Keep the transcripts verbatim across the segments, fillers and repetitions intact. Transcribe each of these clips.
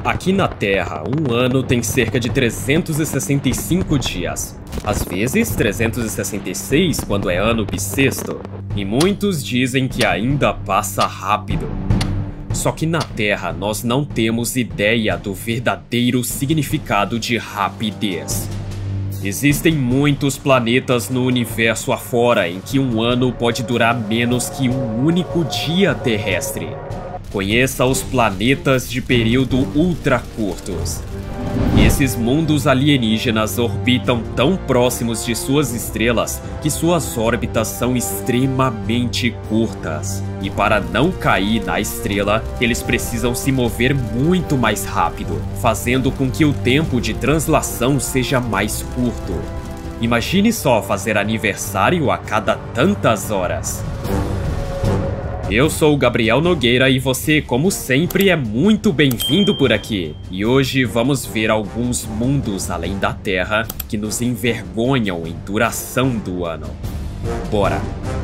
Aqui na Terra, um ano tem cerca de trezentos e sessenta e cinco dias. Às vezes, trezentos e sessenta e seis quando é ano bissexto. E muitos dizem que ainda passa rápido. Só que na Terra, nós não temos ideia do verdadeiro significado de rapidez. Existem muitos planetas no universo afora em que um ano pode durar menos que um único dia terrestre. Conheça os planetas de período ultra curtos. Esses mundos alienígenas orbitam tão próximos de suas estrelas que suas órbitas são extremamente curtas. E para não cair na estrela, eles precisam se mover muito mais rápido, fazendo com que o tempo de translação seja mais curto. Imagine só fazer aniversário a cada tantas horas. Eu sou o Gabriel Nogueira e você, como sempre, é muito bem-vindo por aqui. E hoje vamos ver alguns mundos além da Terra que nos envergonham em duração do ano. Bora!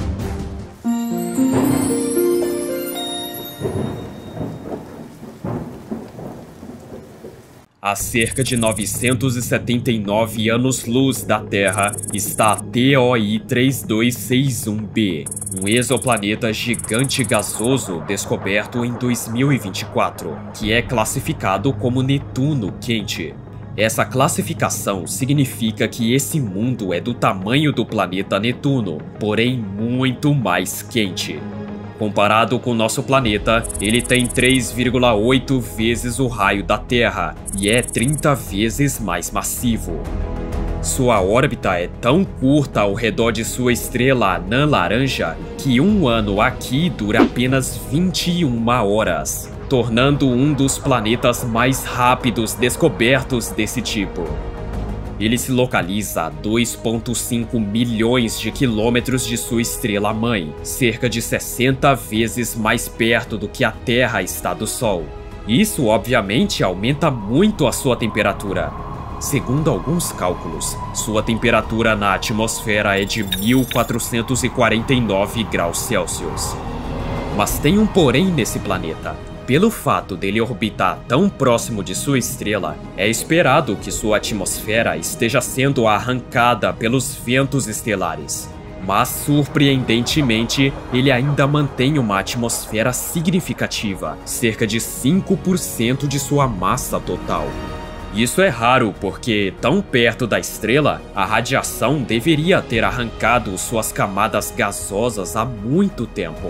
A cerca de novecentos e setenta e nove anos-luz da Terra está a T O I três dois seis um b, um exoplaneta gigante gasoso descoberto em dois mil e vinte e quatro, que é classificado como Netuno quente. Essa classificação significa que esse mundo é do tamanho do planeta Netuno, porém muito mais quente. Comparado com nosso planeta, ele tem três vírgula oito vezes o raio da Terra e é trinta vezes mais massivo. Sua órbita é tão curta ao redor de sua estrela anã laranja que um ano aqui dura apenas vinte e uma horas, tornando um dos planetas mais rápidos descobertos desse tipo. Ele se localiza a dois vírgula cinco milhões de quilômetros de sua estrela-mãe, cerca de sessenta vezes mais perto do que a Terra está do Sol. Isso, obviamente, aumenta muito a sua temperatura. Segundo alguns cálculos, sua temperatura na atmosfera é de mil quatrocentos e quarenta e nove graus Celsius. Mas tem um porém nesse planeta. Pelo fato dele orbitar tão próximo de sua estrela, é esperado que sua atmosfera esteja sendo arrancada pelos ventos estelares. Mas, surpreendentemente, ele ainda mantém uma atmosfera significativa, cerca de cinco por cento de sua massa total. Isso é raro porque, tão perto da estrela, a radiação deveria ter arrancado suas camadas gasosas há muito tempo.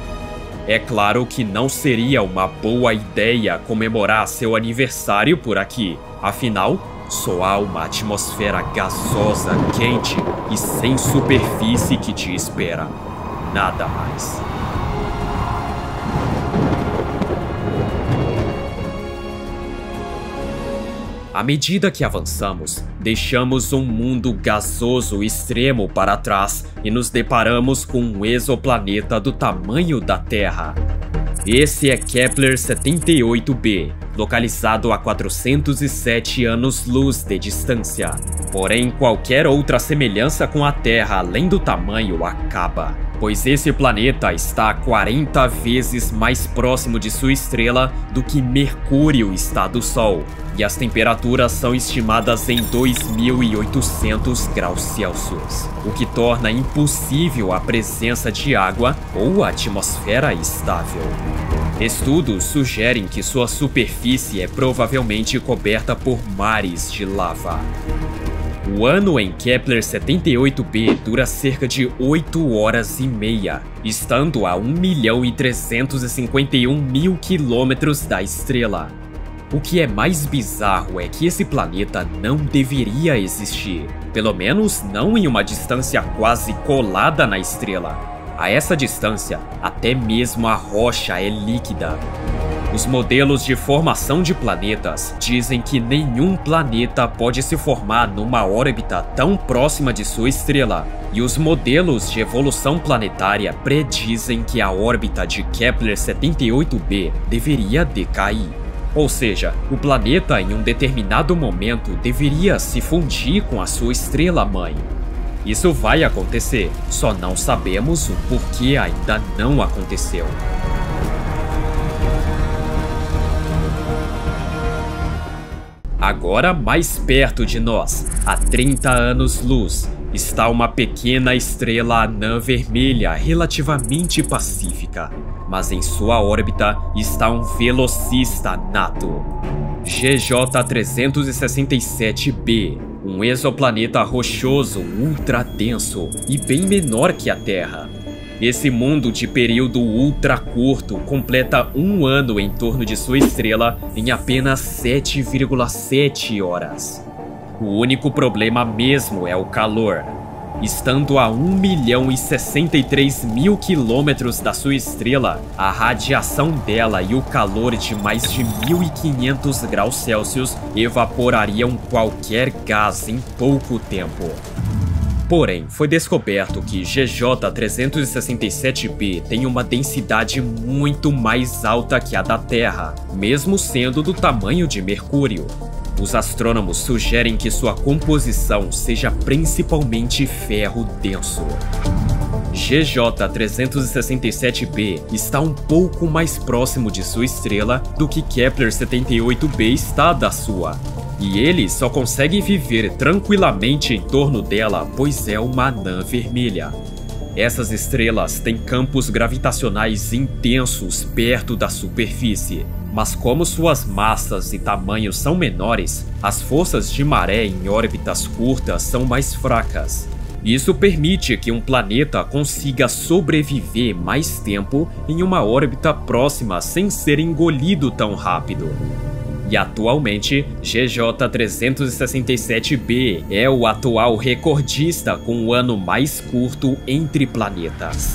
É claro que não seria uma boa ideia comemorar seu aniversário por aqui. Afinal, só há uma atmosfera gasosa, quente e sem superfície que te espera. Nada mais. À medida que avançamos, deixamos um mundo gasoso extremo para trás e nos deparamos com um exoplaneta do tamanho da Terra. Esse é Kepler setenta e oito b, localizado a quatrocentos e sete anos-luz de distância. Porém, qualquer outra semelhança com a Terra além do tamanho acaba, pois esse planeta está quarenta vezes mais próximo de sua estrela do que Mercúrio está do Sol, e as temperaturas são estimadas em dois mil e oitocentos graus Celsius, o que torna impossível a presença de água ou atmosfera estável. Estudos sugerem que sua superfície é provavelmente coberta por mares de lava. O ano em Kepler setenta e oito b dura cerca de oito horas e meia, estando a um milhão e trezentos e cinquenta e um mil quilômetros da estrela. O que é mais bizarro é que esse planeta não deveria existir, pelo menos não em uma distância quase colada na estrela. A essa distância, até mesmo a rocha é líquida. Os modelos de formação de planetas dizem que nenhum planeta pode se formar numa órbita tão próxima de sua estrela, e os modelos de evolução planetária predizem que a órbita de Kepler setenta e oito b deveria decair. Ou seja, o planeta em um determinado momento deveria se fundir com a sua estrela-mãe. Isso vai acontecer, só não sabemos o porquê ainda não aconteceu. Agora mais perto de nós, a trinta anos-luz, está uma pequena estrela anã vermelha relativamente pacífica, mas em sua órbita está um velocista nato. G J trezentos e sessenta e sete b, um exoplaneta rochoso ultra denso e bem menor que a Terra. Esse mundo de período ultra curto completa um ano em torno de sua estrela em apenas sete vírgula sete horas. O único problema mesmo é o calor. Estando a um milhão e sessenta e três mil quilômetros da sua estrela, a radiação dela e o calor de mais de mil e quinhentos graus Celsius evaporariam qualquer gás em pouco tempo. Porém, foi descoberto que G J trezentos e sessenta e sete b tem uma densidade muito mais alta que a da Terra, mesmo sendo do tamanho de Mercúrio. Os astrônomos sugerem que sua composição seja principalmente ferro denso. G J trezentos e sessenta e sete b está um pouco mais próximo de sua estrela do que Kepler setenta e oito b está da sua. E ele só consegue viver tranquilamente em torno dela, pois é uma anã vermelha. Essas estrelas têm campos gravitacionais intensos perto da superfície, mas como suas massas e tamanhos são menores, as forças de maré em órbitas curtas são mais fracas. Isso permite que um planeta consiga sobreviver mais tempo em uma órbita próxima sem ser engolido tão rápido. E atualmente, G J trezentos e sessenta e sete b é o atual recordista com o ano mais curto entre planetas.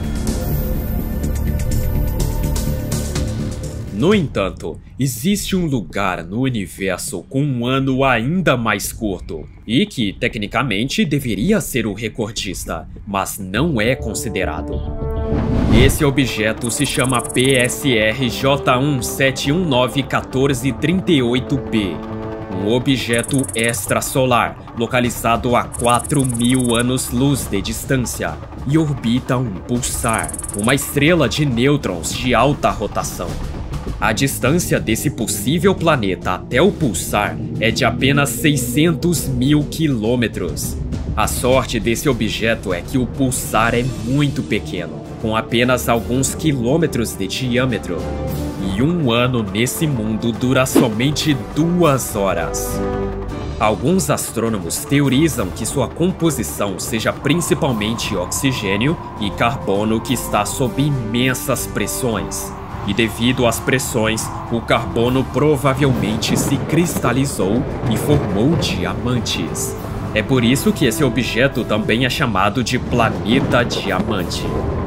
No entanto, existe um lugar no universo com um ano ainda mais curto, e que, tecnicamente, deveria ser o recordista, mas não é considerado. Esse objeto se chama P S R J um sete um nove um quatro três oito b, um objeto extrasolar localizado a quatro mil anos-luz de distância e orbita um pulsar, uma estrela de nêutrons de alta rotação. A distância desse possível planeta até o pulsar é de apenas seiscentos mil quilômetros. A sorte desse objeto é que o pulsar é muito pequeno, com apenas alguns quilômetros de diâmetro. E um ano nesse mundo dura somente duas horas. Alguns astrônomos teorizam que sua composição seja principalmente oxigênio e carbono que está sob imensas pressões. E devido às pressões, o carbono provavelmente se cristalizou e formou diamantes. É por isso que esse objeto também é chamado de planeta diamante.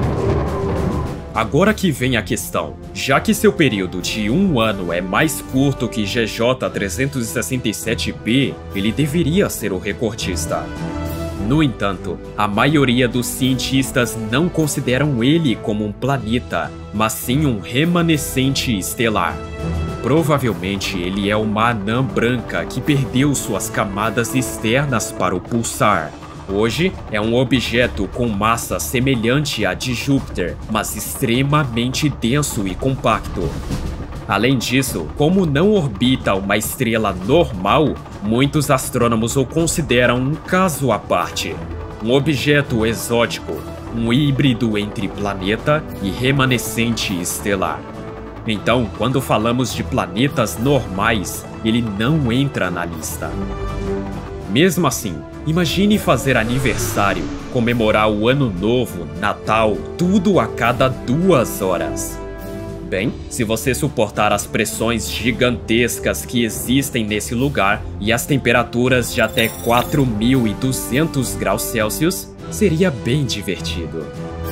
Agora que vem a questão, já que seu período de um ano é mais curto que G J trezentos e sessenta e sete b, ele deveria ser o recordista. No entanto, a maioria dos cientistas não consideram ele como um planeta, mas sim um remanescente estelar. Provavelmente ele é uma anã branca que perdeu suas camadas externas para o pulsar. Hoje é um objeto com massa semelhante à de Júpiter, mas extremamente denso e compacto. Além disso, como não orbita uma estrela normal, muitos astrônomos o consideram um caso à parte. Um objeto exótico, um híbrido entre planeta e remanescente estelar. Então, quando falamos de planetas normais, ele não entra na lista. Mesmo assim, imagine fazer aniversário, comemorar o Ano Novo, Natal, tudo a cada duas horas. Bem, se você suportar as pressões gigantescas que existem nesse lugar e as temperaturas de até quatro mil e duzentos graus Celsius, seria bem divertido.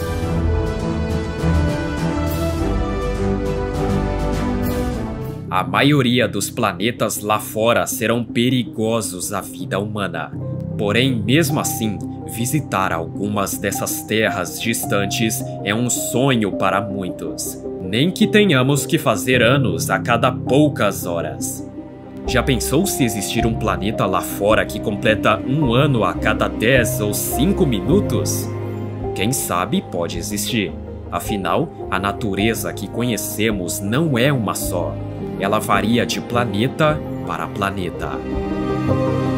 A maioria dos planetas lá fora serão perigosos à vida humana. Porém, mesmo assim, visitar algumas dessas terras distantes é um sonho para muitos. Nem que tenhamos que fazer anos a cada poucas horas. Já pensou se existir um planeta lá fora que completa um ano a cada dez ou cinco minutos? Quem sabe pode existir. Afinal, a natureza que conhecemos não é uma só. Ela varia de planeta para planeta.